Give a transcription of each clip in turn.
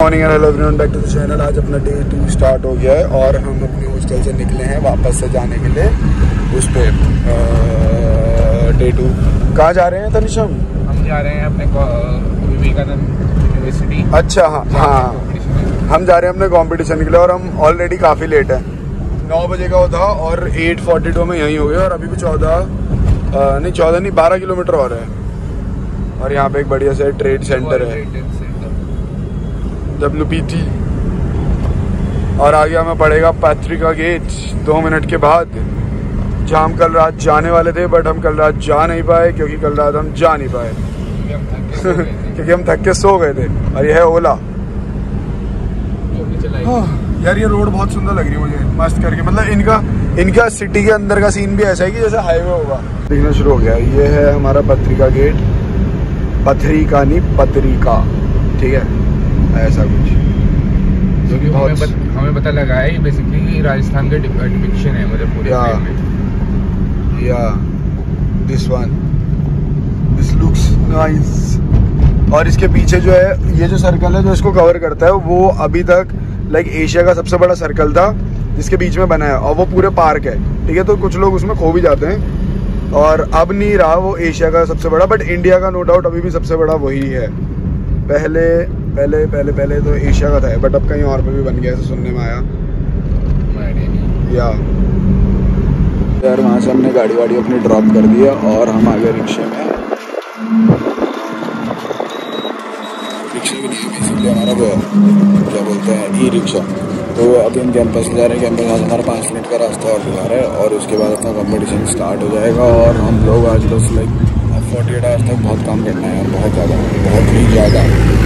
Morning and hello everyone, back to the channel. आज अपना day 2 start हो गया है और हम अपने हॉस्टल से निकले हैं वापस से जाने के लिए उस पे डे 2। कहाँ जा रहे हैं तनिषा? हम जा रहे हैं अपने विवेकानंद यूनिवर्सिटी। अच्छा, हाँ हम जा रहे हैं अपने कंपटीशन के लिए और हम ऑलरेडी काफ़ी लेट हैं। 9 बजे का था और 8:42 में यहीं हो गए और अभी भी 12 किलोमीटर और है। और यहाँ पे एक बढ़िया से ट्रेड सेंटर है, WPT। और आगे हमें पड़ेगा पत्रिका गेट 2 मिनट के बाद, जहाँ हम कल रात जाने वाले थे बट हम कल रात जा नहीं पाए क्योंकि कल रात हम जा नहीं पाए क्योंकि हम थक के सो गए थे। और ये है ओला। यार ये रोड बहुत सुंदर लग रही है मुझे, मस्त करके। मतलब इनका सिटी के अंदर का सीन भी ऐसा है कि जैसे हाईवे होगा। दिखना शुरू हो गया। ये है हमारा पत्रिका गेट, पत्रिका नहीं पत्रिका, ठीक है, ऐसा कुछ। जो कि हमें पता लगा है बेसिकली राजस्थान का डिपिक्शन है, मतलब पूरे this one, this looks nice. और इसके पीछे जो है ये जो सर्कल है जो इसको कवर करता है वो अभी तक लाइक एशिया का सबसे बड़ा सर्कल था जिसके बीच में बना है और वो पूरे पार्क है, ठीक है। तो कुछ लोग उसमें खो भी जाते हैं और अब नहीं रहा वो एशिया का सबसे बड़ा, बट इंडिया का नो डाउट अभी भी सबसे बड़ा वही है। पहले तो एशिया का था बट अब कहीं और पे भी बन गया ऐसा सुनने में आया। यार वहाँ से हमने गाड़ी वाड़ी अपनी ड्रॉप कर दिया और हम आ गए रिक्शे में। रिक्शा भी नहीं है बेसिकली हमारा, वो क्या बोलते हैं ई रिक्शा। तो अभी हम कैंपस जा रहे हैं। कैंपस आज हमारा 5 मिनट का रास्ता और जा रहा है और उसके बाद अपना कंपटीशन स्टार्ट हो जाएगा। और हम लोग आज बस लाइक 48 आवर्स तक बहुत काम करना है, बहुत ज़्यादा, बहुत ही ज़्यादा।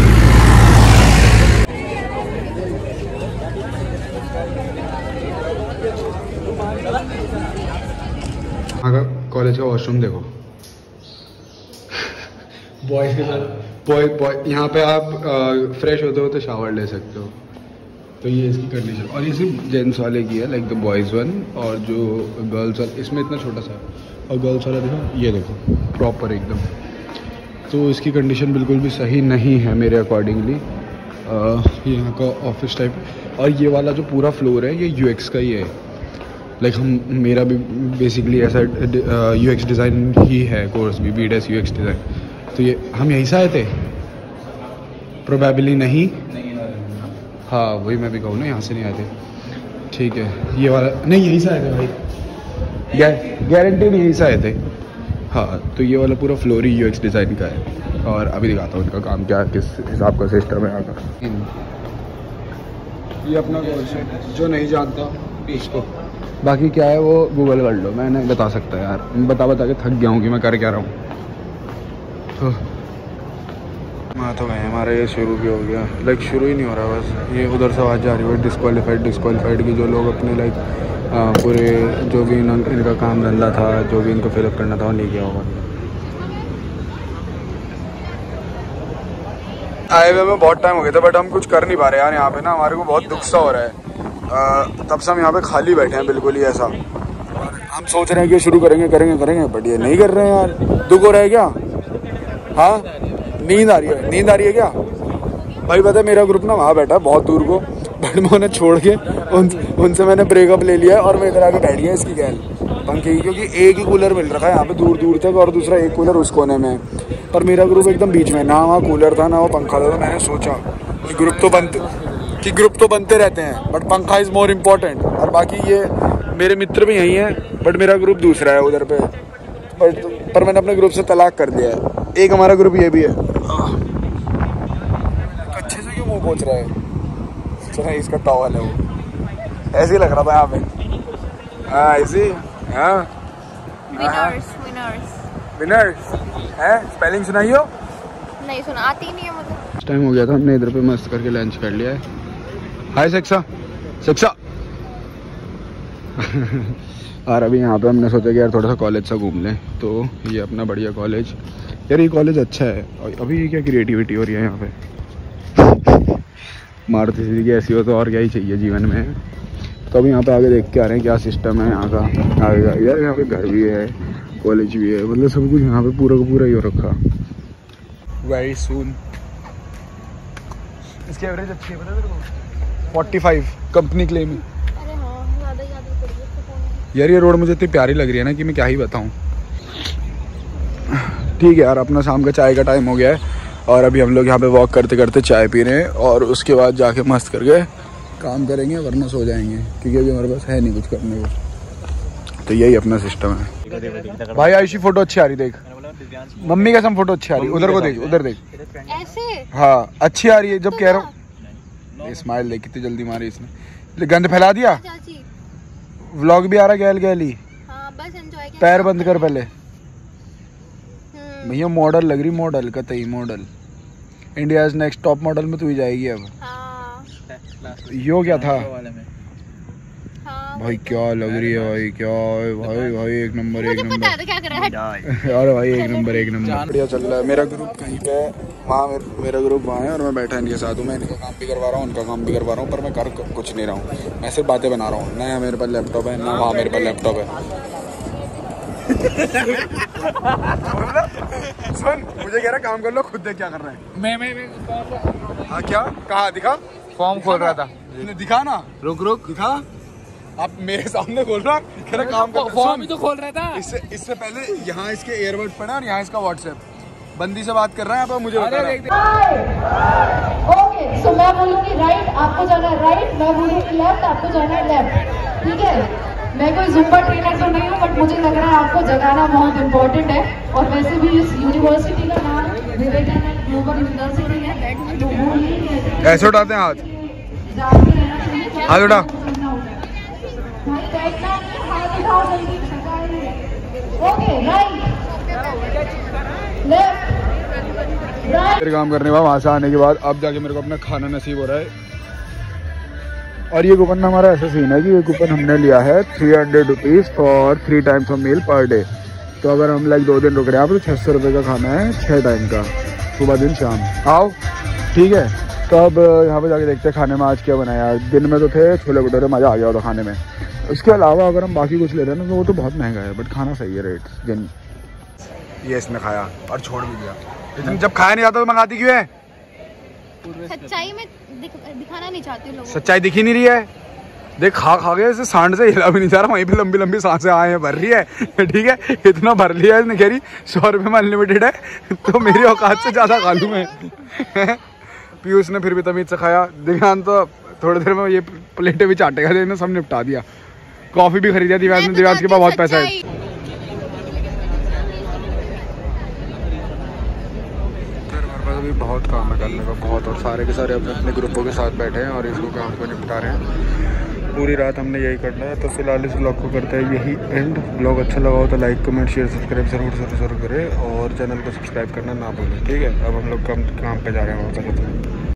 अगर कॉलेज का वॉशरूम देखो, बॉयज़ के साथ बॉय यहाँ पे आप फ्रेश होते हो तो शावर ले सकते हो। तो ये इसकी कंडीशन। और ये सिर्फ जेंट्स वाले की है, लाइक द बॉयज़ वन। और जो गर्ल्स वाला इसमें इतना छोटा सा, और गर्ल्स वाला देखो, ये देखो प्रॉपर एकदम। तो इसकी कंडीशन बिल्कुल भी सही नहीं है मेरे अकॉर्डिंगली। यहाँ का ऑफिस टाइप। और ये वाला जो पूरा फ्लोर है ये UX का ही है। लाइक मेरा भी बेसिकली ऐसा UX डिज़ाइन ही है कोर्स भी, BDS UX डिज़ाइन। तो ये हम यहीं से आए थे प्रोबेबली नहीं। हाँ वही मैं भी कहूँ ना, यहाँ से नहीं आए थे, ठीक है। ये वाला नहीं, यहीं से आए थे भाई, गारंटी नहीं, यहीं से आए थे। हाँ तो ये वाला पूरा फ्लोर ही UX डिज़ाइन का है। और अभी दिखाता हूँ इनका काम क्या, किस हिसाब का सिस्टम है यहाँ का। ये अपना कोर्स है, जो नहीं जानता इसको, बाकी क्या है वो गूगल कर लो, मैं नहीं बता सकता यार। बता के थक गया हूँ कि मैं कर क्या रहा हूँ। तो गए हमारा ये शुरू भी हो गया, लाइक शुरू ही नहीं हो रहा। बस ये उधर से आवाज़ जा रही है डिस्क्वालीफाइड की। जो लोग अपने लाइक पूरे जो भी इनका काम धंधा था, जो भी इनको फिलअप करना था वो नहीं किया होगा। आए हुए में बहुत टाइम हो गया था बट हम कुछ कर नहीं पा रहे यार। यहाँ पे ना हमारे को बहुत दुख सा हो रहा है। तब से हम यहाँ पे खाली बैठे हैं बिल्कुल ही ऐसा। हम सोच रहे हैं कि शुरू करेंगे बट ये नहीं कर रहे हैं यार। दुख हो रहा है क्या? हाँ नींद आ रही है क्या? भाई पता है मेरा ग्रुप ना वहाँ बैठा है बहुत दूर को, बट मैं उन्हें छोड़ के उनसे मैंने ब्रेकअप ले लिया और मैं इधर आके बैठ गया इसकी गैल पंखे की, क्योंकि एक ही कूलर मिल रखा है यहाँ पे दूर तक और दूसरा एक कूलर उस कोने में। पर मेरा ग्रुप एकदम बीच में, ना वहाँ कूलर था ना वो पंखा था। तो मैंने सोचा कि ग्रुप तो बनते रहते हैं बट पंखा इज़ मोर इम्पोर्टेंट। और बाकी ये मेरे मित्र भी यहीं हैं बट मेरा ग्रुप दूसरा है उधर पे। पर मैंने अपने ग्रुप से तलाक कर दिया है। एक हमारा ग्रुप ये भी है। अच्छे से क्यों मुँह पोंछ रहा है? चला इसका टॉवल है वो, ऐसे ही लग रहा था यहाँ पे। हाँ ऐसे हाँ। विनर्स है। स्पेलिंग सुनाई हो? नहीं सुना, आती नहीं है मुझे। टाइम हो गया था, हमने इधर पे मस्त करके लंच कर लिया है। हाय शिक्षा और अभी यहाँ पे हमने सोचा कि यार थोड़ा सा कॉलेज सा घूम लें। तो ये अपना बढ़िया कॉलेज, यार ये कॉलेज अच्छा है। और अभी ये क्या क्रिएटिविटी हो रही है यहाँ पे। मारुति सुजुकी ऐसी हो तो और क्या ही चाहिए जीवन में। तो अभी यहाँ पे आगे देख के आ रहे हैं क्या सिस्टम है यहाँ का। आगे यार यहाँ पे घर भी है, कॉलेज भी है, मतलब सब कुछ यहाँ पे पूरा का पूरा ही हो रखा। वेरी सून इसकी एवरेज अच्छी है, पता है तेरे को? 45 कंपनी क्लेम है। अरे हाँ, ज़्यादा ही आदत पड़ गई इसको फोन। यार ये रोड मुझे इतनी प्यारी लग रही है ना कि मैं क्या ही बताऊँ। ठीक है यार, अपना शाम का चाय का टाइम हो गया है और अभी हम लोग यहाँ पे वॉक करते करते चाय पी रहे हैं और उसके बाद जाके मस्त करके काम करेंगे, वरना सो जाएंगे क्योंकि अभी हमारे पास है नहीं कुछ करने को। तो यही अपना सिस्टम है। भाई आयुषी फोटो अच्छी आ रही, देख मम्मी कसम फोटो अच्छी आ रही, उधर को देख, उधर देख। ऐसे हाँ अच्छी आ रही है, जब कह रहा हूँ। स्माइल देख कितनी जल्दी मारी इसने। गंद फैला दिया। चाची व्लॉग भी आ रहा गैल गैली। हाँ बस एंजॉय कर। पैर बंद कर पहले। भैया मॉडल लग रही, मॉडल कतई model. India next top model में तू ही जाएगी अब। हाँ यो क्या था हाँ भाई, क्या लग रही है भाई, क्या है भाई, भाई एक नंबर, एक मुझे पता नंबर। है तो क्या कर रहा है। अरे भाई एक नंबर, एक नंबर बढ़िया चल रहा है। मेरा ग्रुप कहीं पे है, वहाँ मेरा ग्रुप वहाँ है और मैं बैठा इनके साथ हूँ। मैं इनका काम भी करवा रहा हूँ, उनका काम भी करवा रहा हूँ, पर मैं कर कुछ नहीं रहा हूँ। मैं सिर्फ बातें बना रहा हूँ। ना मेरे पास लैपटॉप है, ना वहाँ मेरे पास लैपटॉप है। सुन, मुझे कह रहा काम कर लो, खुद देख क्या कर रहे हैं। मैं हाँ क्या कहा, दिखा फॉर्म खोल रहा था। दिखा ना, रुक दिखा। आप मेरे सामने बोल रहा कह रहा काम कर। फॉर्म ही तो खोल रहा था। इससे पहले यहाँ इसके एयरबड पड़ा और यहाँ इसका व्हाट्सएप। बंदी से बात कर रहा है आप, मुझे बता रहा है। ओके, सो मैं बोलूँगी राइट, आपको जाना है राइट, मैं बोलूँगी लेफ्ट, आपको जाना है लेफ्ट। ठीक है, मैं कोई जुम्बा ट्रेनर तो नहीं हूँ, बट मुझे लग रहा है आपको जगाना बहुत इम्पोर्टेंट है। और वैसे भी इस यूनिवर्सिटी का नाम विवेकानंद ग्लोबल यूनिवर्सिटी है, तो वो ही ऐसे उठाते हैं हाथ, जानते रहना चाहिए। हाथ उठा। भाई बैठना नहीं, हाथ उठाओ जल्दी। Okay, right left right. फिर काम करने के बाद वहाँ से आने के बाद अब जाके मेरे को अपना खाना नसीब हो रहा है। और ये कूपन में हमारा ऐसा सीन है कि ये कूपन हमने लिया है 300 rupees for 3 times of meal per day. तो अगर हम लाइक 2 दिन रुक रहे हैं तो 600 रुपये का खाना है 6 टाइम का, सुबह दिन शाम। आओ ठीक है, तो अब यहाँ पे जाके देखते हैं खाने में आज क्या बनाया। दिन में तो थे छोले भटूरे, मज़ा आ गया था खाने में। उसके अलावा अगर हम बाकी कुछ ले रहे हैं ना तो वो तो बहुत महंगा है, बट खाना सही है रेट जिन। ये इसने खाया और छोड़ भी दिया। लेकिन जब खाया नहीं जाता तो मंगाती क्यों है? सच्चाई में दिखाना नहीं चाहती लोगों को। सच्चाई दिख ही नहीं रही है। देख खा गया, इसे सांड से हिला भी नहीं जा रहा, वहीं पे लंबी लंबी सांसें आए हैं, भर रही है। ठीक है, इतना भर लिया है इसने, कह रही 100 रुपये में अनलिमिटेड है, तो मेरी औकात से ज़्यादा खा लूँ मैं। पीयूष ने फिर भी तमीज से खाया। दिव्यांश तो थोड़ी देर में ये प्लेटें भी चाटेगा, इसने सब निपटा दिया। कॉफ़ी भी खरीदा दिव्यांश ने, दिव्यांश के पास बहुत पैसा है। अभी बहुत काम है करने का, बहुत, और सारे के सारे अपने अपने ग्रुपों के साथ बैठे हैं और इसको काम को निपटा रहे हैं। पूरी रात हमने यही करना है। तो फिलहाल इस ब्लॉग को करते हैं यही एंड। ब्लॉग अच्छा लगा हो तो लाइक कमेंट शेयर सब्सक्राइब जरूर करें और चैनल को सब्सक्राइब करना ना भूलें। ठीक है, अब हम लोग काम पे जा रहे हैं वहाँ पर।